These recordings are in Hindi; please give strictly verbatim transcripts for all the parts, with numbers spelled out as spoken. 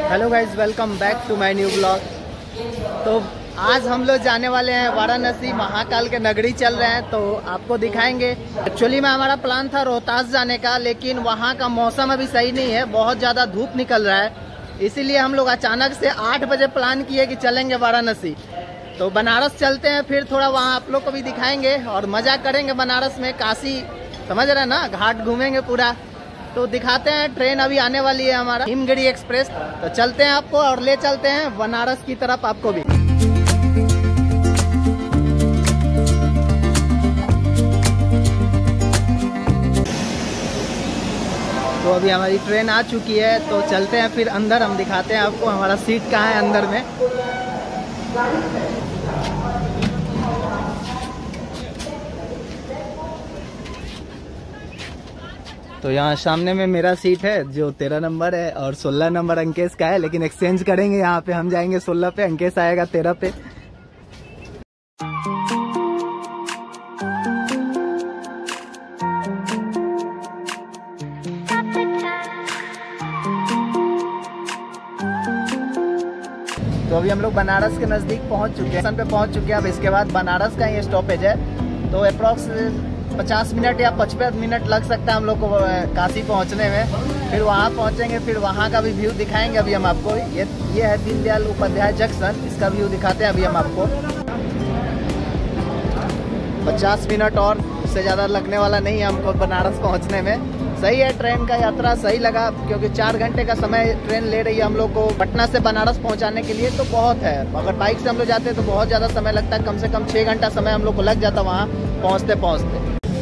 Hello guys, welcome back to my new blog. तो आज हम लोग जाने वाले हैं वाराणसी, महाकाल के नगरी चल रहे हैं, तो आपको दिखाएंगे। एक्चुअली में हमारा प्लान था रोहतास जाने का, लेकिन वहाँ का मौसम अभी सही नहीं है, बहुत ज़्यादा धूप निकल रहा है, इसीलिए हम लोग अचानक से आठ बजे प्लान किए कि चलेंगे वाराणसी। तो बनारस चलते हैं, फिर थोड़ा वहाँ आप लोग को भी दिखाएंगे और मजा करेंगे बनारस में। काशी समझ रहे हैं ना, घाट घूमेंगे पूरा। तो दिखाते हैं, ट्रेन अभी आने वाली है हमारा हिमगिरी एक्सप्रेस। तो चलते हैं आपको और ले चलते हैं बनारस की तरफ आपको भी। तो अभी हमारी ट्रेन आ चुकी है, तो चलते हैं फिर अंदर। हम दिखाते हैं आपको हमारा सीट कहाँ है अंदर में। तो यहाँ सामने में मेरा सीट है जो तेरह नंबर है और सोलह नंबर अंकेश का है, लेकिन एक्सचेंज करेंगे। यहाँ पे हम जाएंगे सोलह पे, अंकेश आएगा तेरह पे। तो अभी हम लोग बनारस के नजदीक पहुंच चुके हैं, स्टेशन पे पहुंच चुके हैं। अब इसके बाद बनारस का ये स्टॉपेज है, तो अप्रॉक्स पचास मिनट या पचपन मिनट लग सकता है हम लोग को काशी पहुंचने में। फिर वहां पहुंचेंगे, फिर वहां का भी व्यू दिखाएंगे अभी हम आपको। ये ये है दीनदयाल उपाध्याय जंक्शन, इसका व्यू दिखाते हैं अभी हम आपको। पचास मिनट और उससे ज़्यादा लगने वाला नहीं है हमको बनारस पहुँचने में। सही है, ट्रेन का यात्रा सही लगा, क्योंकि चार घंटे का समय ट्रेन ले रही है हम लोग को पटना से बनारस पहुंचाने के लिए, तो बहुत है। अगर बाइक से हम लोग जाते हैं तो बहुत ज़्यादा समय लगता है, कम से कम छः घंटा समय हम लोग को लग जाता वहाँ पहुँचते पहुँचते।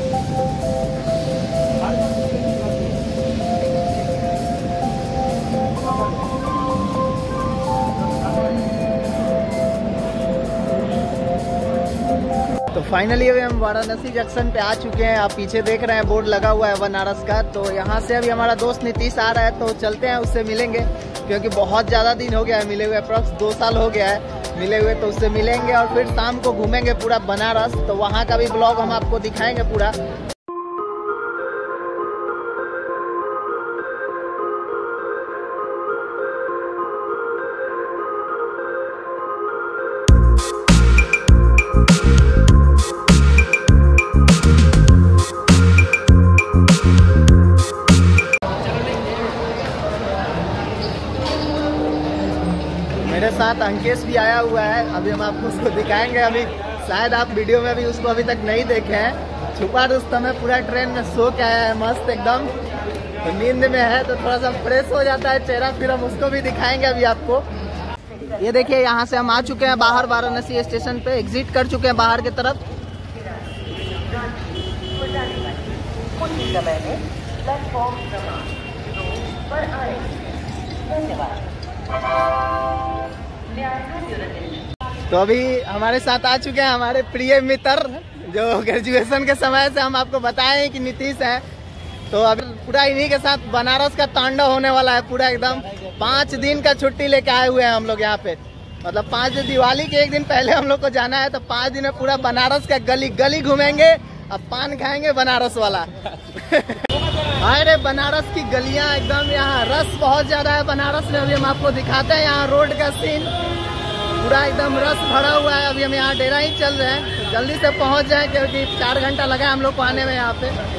तो फाइनली अभी हम वाराणसी जंक्शन पे आ चुके हैं। आप पीछे देख रहे हैं बोर्ड लगा हुआ है बनारस का। तो यहाँ से अभी हमारा दोस्त नीतीश आ रहा है, तो चलते हैं उससे मिलेंगे, क्योंकि बहुत ज़्यादा दिन हो गया है मिले हुए, अप्रॉक्स दो साल हो गया है मिले हुए। तो उससे मिलेंगे और फिर शाम को घूमेंगे पूरा बनारस। तो वहाँ का भी ब्लॉग हम आपको दिखाएंगे पूरा। मेरे साथ अंकेश भी आया हुआ है, अभी हम आपको उसको दिखाएंगे। अभी शायद आप वीडियो में भी उसको अभी तक नहीं देखे हैं। छुपा रुस्तम है, पूरा ट्रेन में सो के आया है मस्त एकदम। तो नींद में है तो थोड़ा सा फ्रेश हो जाता है चेहरा, फिर हम उसको भी दिखाएंगे अभी आपको। ये देखिए, यहाँ से हम आ चुके हैं बाहर, वाराणसी स्टेशन पे एग्जिट कर चुके हैं बाहर की तरफ। तो अभी हमारे साथ आ चुके हैं हमारे प्रिय मित्र, जो ग्रेजुएशन के समय से हम आपको बताएं कि नीतीश है। तो अभी पूरा इन्हीं के साथ बनारस का तांडव होने वाला है पूरा एकदम। पाँच दिन का छुट्टी लेके आए हुए हैं हम लोग यहाँ पे, मतलब पाँच दिन, दिवाली के एक दिन पहले हम लोग को जाना है। तो पाँच दिन में पूरा बनारस का गली गली घूमेंगे, अब पान खाएंगे बनारस वाला। अरे बनारस की गलियां एकदम, यहाँ रस बहुत ज्यादा है बनारस में। अभी हम आपको दिखाते हैं यहाँ रोड का सीन, पूरा एकदम रस भरा हुआ है। अभी हम यहाँ डेरा ही चल रहे हैं, तो जल्दी से पहुंच जाए, क्योंकि चार घंटा लगा हम लोग को आने में यहाँ पे।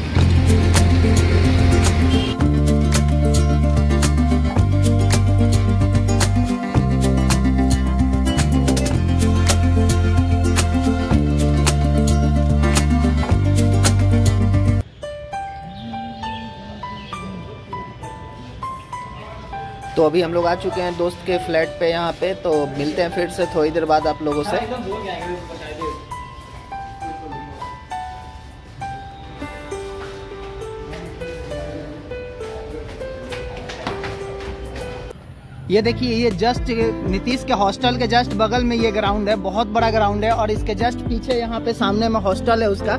तो अभी हम लोग आ चुके हैं दोस्त के फ्लैट पे यहाँ पे, तो मिलते हैं फिर से थोड़ी देर बाद आप लोगों से। ये देखिए, ये जस्ट नीतीश के हॉस्टल के जस्ट बगल में ये ग्राउंड है, बहुत बड़ा ग्राउंड है, और इसके जस्ट पीछे यहाँ पे सामने में हॉस्टल है उसका।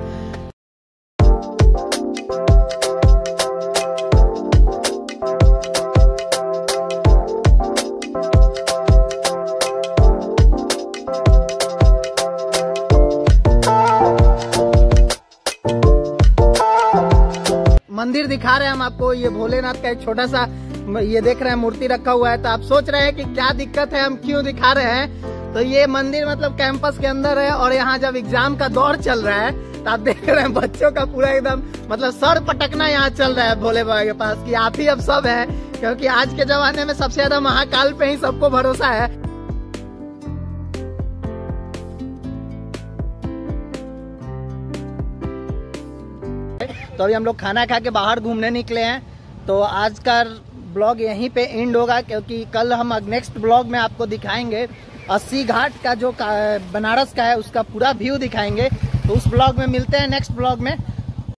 मंदिर दिखा रहे हैं हम आपको। ये भोलेनाथ का एक छोटा सा ये देख रहे हैं मूर्ति रखा हुआ है। तो आप सोच रहे हैं कि क्या दिक्कत है, हम क्यों दिखा रहे हैं। तो ये मंदिर मतलब कैंपस के अंदर है और यहाँ जब एग्जाम का दौर चल रहा है तो आप देख रहे हैं बच्चों का पूरा एकदम मतलब सर पटकना यहाँ चल रहा है भोले बाबा के पास कि आप ही अब सब है, क्योंकि आज के जमाने में सबसे ज्यादा महाकाल पे ही सबको भरोसा है। तो अभी हम लोग खाना खा के बाहर घूमने निकले हैं। तो आज का ब्लॉग यहीं पे एंड होगा, क्योंकि कल हम नेक्स्ट ब्लॉग में आपको दिखाएंगे अस्सी घाट का जो बनारस का है उसका पूरा व्यू दिखाएंगे। तो उस ब्लॉग में मिलते हैं नेक्स्ट ब्लॉग में।